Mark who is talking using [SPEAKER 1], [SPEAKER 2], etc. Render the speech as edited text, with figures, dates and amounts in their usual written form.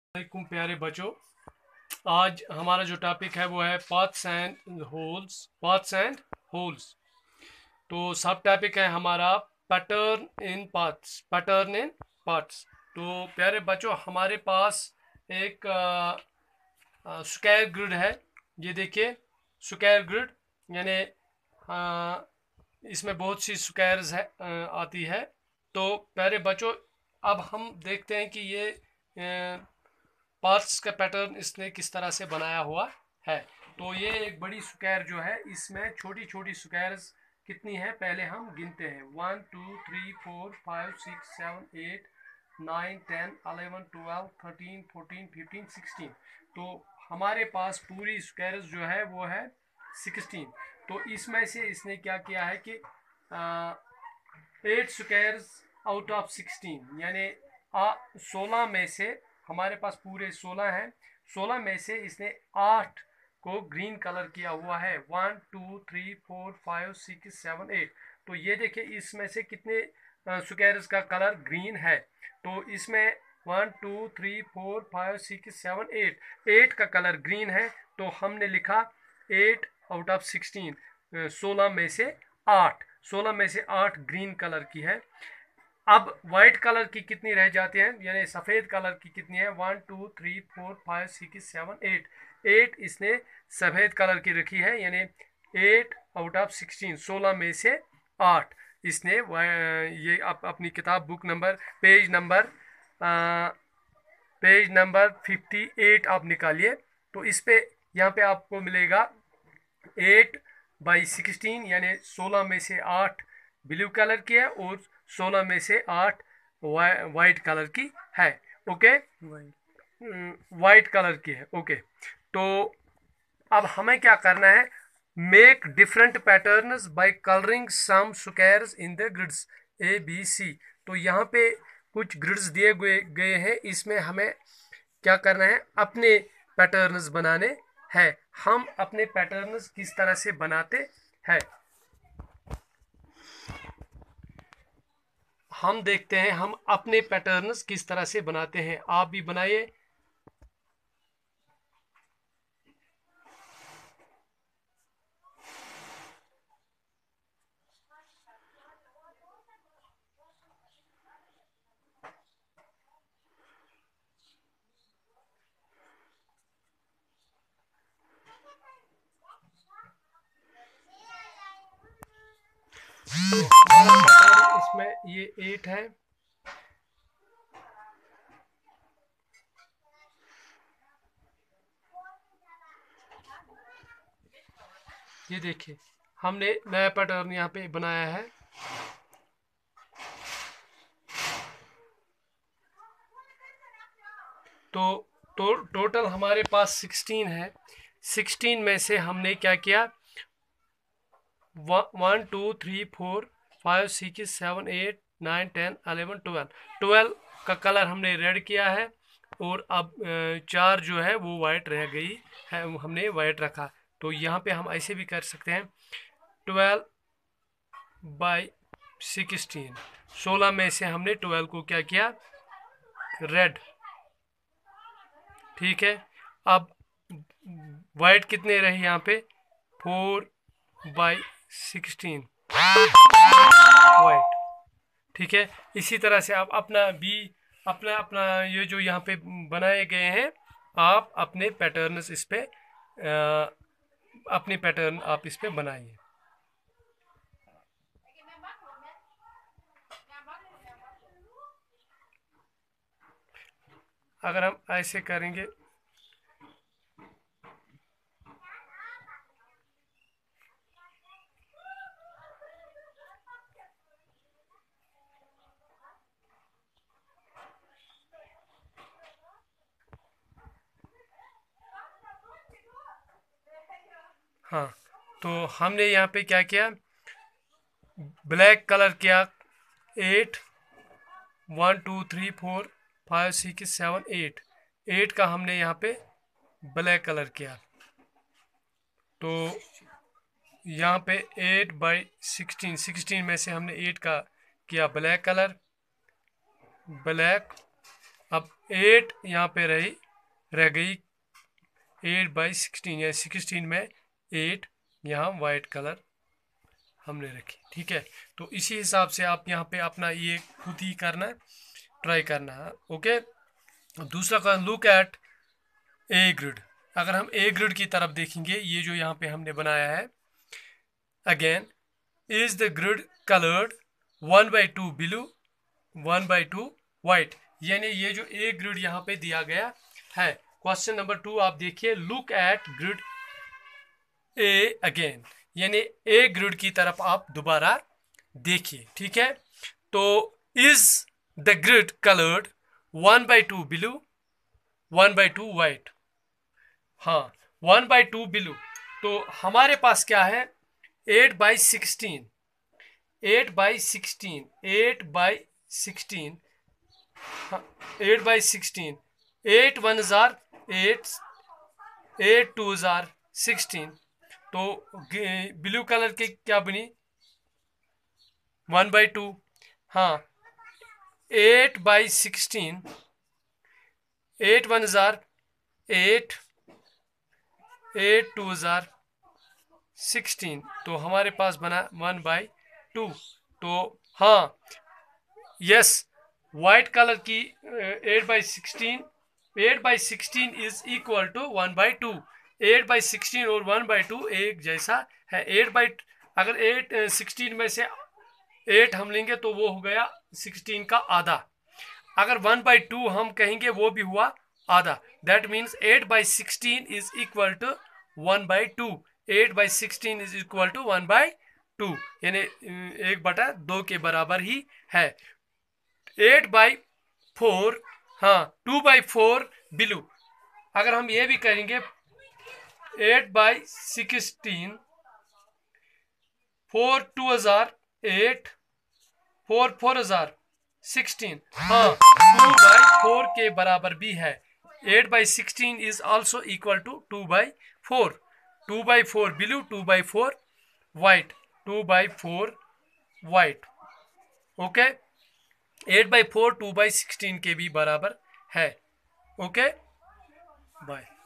[SPEAKER 1] वालेकुम प्यारे बच्चों। आज हमारा जो टॉपिक है वो है पाथ्स एंड होल्स। तो सब टॉपिक है हमारा पैटर्न इन पाथ्स। तो प्यारे बच्चों, हमारे पास एक स्क्वायर ग्रिड है। ये देखिए, स्क्वायर ग्रिड यानी अ, इसमें बहुत सी स्क्वायर्स है आती है। तो प्यारे बच्चों, अब हम देखते हैं कि ये पार्ट्स का पैटर्न इसने किस तरह से बनाया हुआ है। तो ये एक बड़ी स्क्वायर जो है, इसमें छोटी छोटी स्क्वायर्स कितनी है पहले हम गिनते हैं। 1 2 3 4 5 6 7 8 9 10 11 12 13 14 15 16। तो हमारे पास पूरी स्क्वायर्स जो है वो है 16। तो इसमें से इसने क्या किया है कि 8 स्क्वायर्स आउट ऑफ 16 यानी 16 में से हमारे पास पूरे 16 हैं। 16 में से इसने 8 को ग्रीन कलर किया हुआ है। 1 2 3 4 5 6 7 8। तो ये देखिए, इसमें से कितने स्क्वायर्स का कलर ग्रीन है। तो इसमें 1 2 3 4 5 6 7 8 8 का कलर ग्रीन है। तो हमने लिखा 8 आउट ऑफ 16। 16 में से 8, 16 में से 8 ग्रीन कलर की है। अब व्हाइट कलर की कितनी रह जाती हैं, यानी सफ़ेद कलर की कितनी है। 1 2 3 4 5 6 7 8। 8 इसने सफ़ेद कलर की रखी है, यानी 8 आउट ऑफ 16। 16 में से 8 इसने ये अपनी किताब बुक नंबर पेज नंबर 58 आप निकालिए। तो इस पे यहाँ पे आपको मिलेगा 8/16 यानी 16 में से 8 ब्लू कलर की है और 16 में से 8 वाइट कलर की है। ओके, वाइट कलर की है। ओके, तो अब हमें क्या करना है, make different patterns by colouring some squares in the grids ABC। तो यहाँ पे कुछ ग्रिड्स दिए गए हैं, इसमें हमें क्या करना है, अपने पैटर्न्स बनाने हैं। हम अपने पैटर्न्स किस तरह से बनाते हैं हम देखते हैं, हम अपने पैटर्न्स किस तरह से बनाते हैं। आप भी बनाइए। तो हमारा पैटर्न इसमें ये 8 है। ये देखिए, हमने नया पैटर्न यहाँ पे बनाया है। तो टोटल हमारे पास 16 है। 16 में से हमने क्या किया, 1 2 3 4 5 6 7 8 9 10 11 12 का कलर हमने रेड किया है। और अब 4 जो है वो वाइट रह गई है, हमने वाइट रखा। तो यहाँ पे हम ऐसे भी कर सकते हैं, 12/16। 16 में से हमने 12 को क्या किया, रेड। ठीक है, अब वाइट कितने रहे यहाँ पे, 4/16 वाइट। ठीक है, इसी तरह से आप अपना अपना ये जो यहाँ पे बनाए गए हैं, आप अपने पैटर्न्स इस पे अपने पैटर्न आप इस पे बनाइए। अगर हम ऐसे करेंगे, हाँ, तो हमने यहाँ पे क्या किया, ब्लैक कलर किया 8 1 2 3 4 5 6 7 8। 8 का हमने यहाँ पे ब्लैक कलर किया। तो यहाँ पे 8/16, 16 में से हमने 8 का किया ब्लैक कलर, ब्लैक। अब 8 यहाँ पे रह गई 8/16 या 16 में 8 यहाँ वाइट कलर हमने रखी। ठीक है, तो इसी हिसाब से आप यहाँ पे अपना ये खुद ही करना, ट्राई करना है। ओके, दूसरा question, look at a grid. अगर हम ए ग्रिड की तरफ देखेंगे, ये जो यहाँ पे हमने बनाया है, again is the grid coloured 1/2 blue 1/2 white, यानी ये जो ए ग्रिड यहाँ पे दिया गया है। क्वेश्चन नंबर 2 आप देखिए, look at grid A again, यानी ए ग्रिड की तरफ आप दोबारा देखिए। ठीक है, तो is the grid coloured 1/2 blue 1/2 white. हाँ, 1/2 ब्लू, तो हमारे पास क्या है 8/16 8/16 8/16 8/16 8 1 जार 8 8 2 जार 16, तो ब्लू कलर की क्या बनी 1/2। हाँ, 8/16 8 1 जार 8 8 2 जार 16, तो हमारे पास बना 1/2। तो हाँ, यस, वाइट कलर की 8/16 इज इक्वल टू 1/2। 8/16 और 1/2 एक जैसा है। अगर 16 में से 8 हम लेंगे तो वो हो गया 16 का आधा। अगर 1/2 हम कहेंगे वो भी हुआ आधा। That means 8/16 is equal to 1/2। 8/16 is equal to 1/2, यानी 1/2 के बराबर ही है। 8/4, हाँ 2/4 ब्लू। अगर हम ये भी करेंगे 8/16 4 2 हजार 8 4 4 हजार 16, हाँ 2/4 के बराबर भी है। 8/16 is also equal to 2/4। 2/4 blue 2/4 white 2/4 white. Okay, 8/4 2/16 के भी बराबर है। Okay, bye.